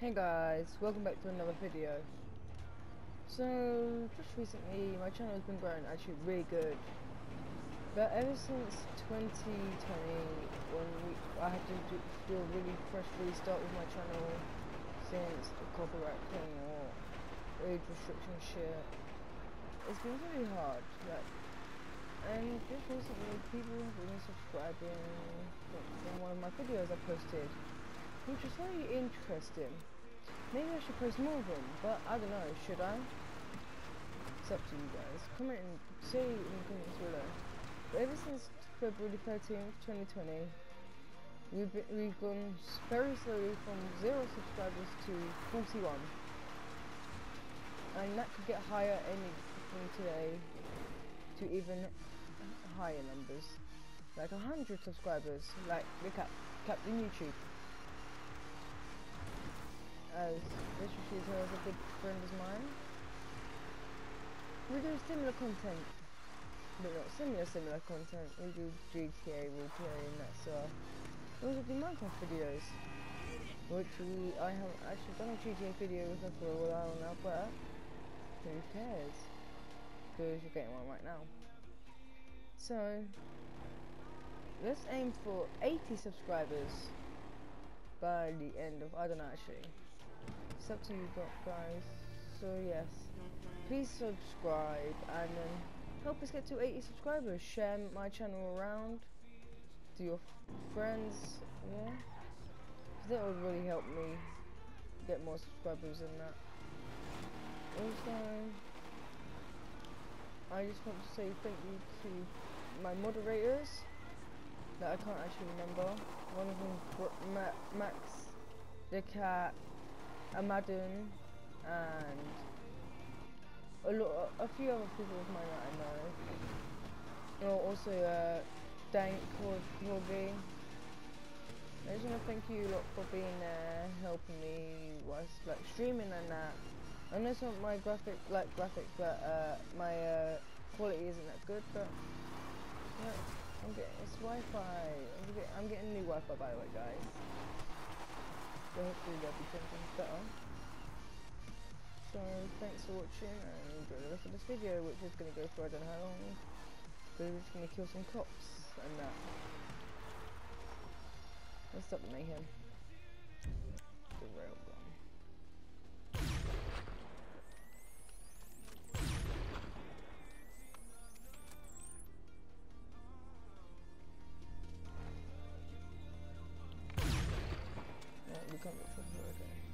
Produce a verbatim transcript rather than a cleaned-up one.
Hey guys, welcome back to another video. So, just recently my channel has been growing actually really good. But ever since twenty twenty, when we, I had to do, do a really fresh restart with my channel since the copyright thing or age restriction shit, it's been really hard. Like, and just recently people have been subscribing from one of my videos I posted, which is very interesting. Maybe I should post more of them, but I don't know, should I? It's up to you guys. Comment and say in the comments below. But ever since February thirteenth, twenty twenty, we've, been, we've gone very slowly from zero subscribers to forty-one. And that could get higher any from today to even higher numbers. Like one hundred subscribers, like the cap, Captain YouTube. As this shooter is a good friend of mine. We do similar content, but not similar similar content. We do G T A roleplay and that's uh we also do Minecraft videos. Which we I haven't actually done a G T A video with her for a while now, but who cares? Because you're getting one right now. So let's aim for eighty subscribers by the end of I don't know actually. It's up to you guys. So yes, please subscribe and then help us get to eighty subscribers. Share my channel around to your friends, yeah, that would really help me get more subscribers than that. Also, I just want to say thank you to my moderators that I can't actually remember. One of them, Ma Max, the cat, Amadon, and a lot, a few other people of mine that I know. Oh, also uh, Dank or Vloggy. I just want to thank you a lot for being there, helping me whilst like streaming and that. I know some of my graphic, like graphics, but uh, my uh, quality isn't that good. But yeah, I'm getting it's Wi-Fi. I'm getting, I'm getting new Wi-Fi by the way, guys. So hopefully they'll be something better. So thanks for watching and enjoy the rest of this video, which is going to go for I don't know how long. But we're just going to kill some cops and that. Let's stop the mayhem. The railgun. Yeah, we can't get from here again.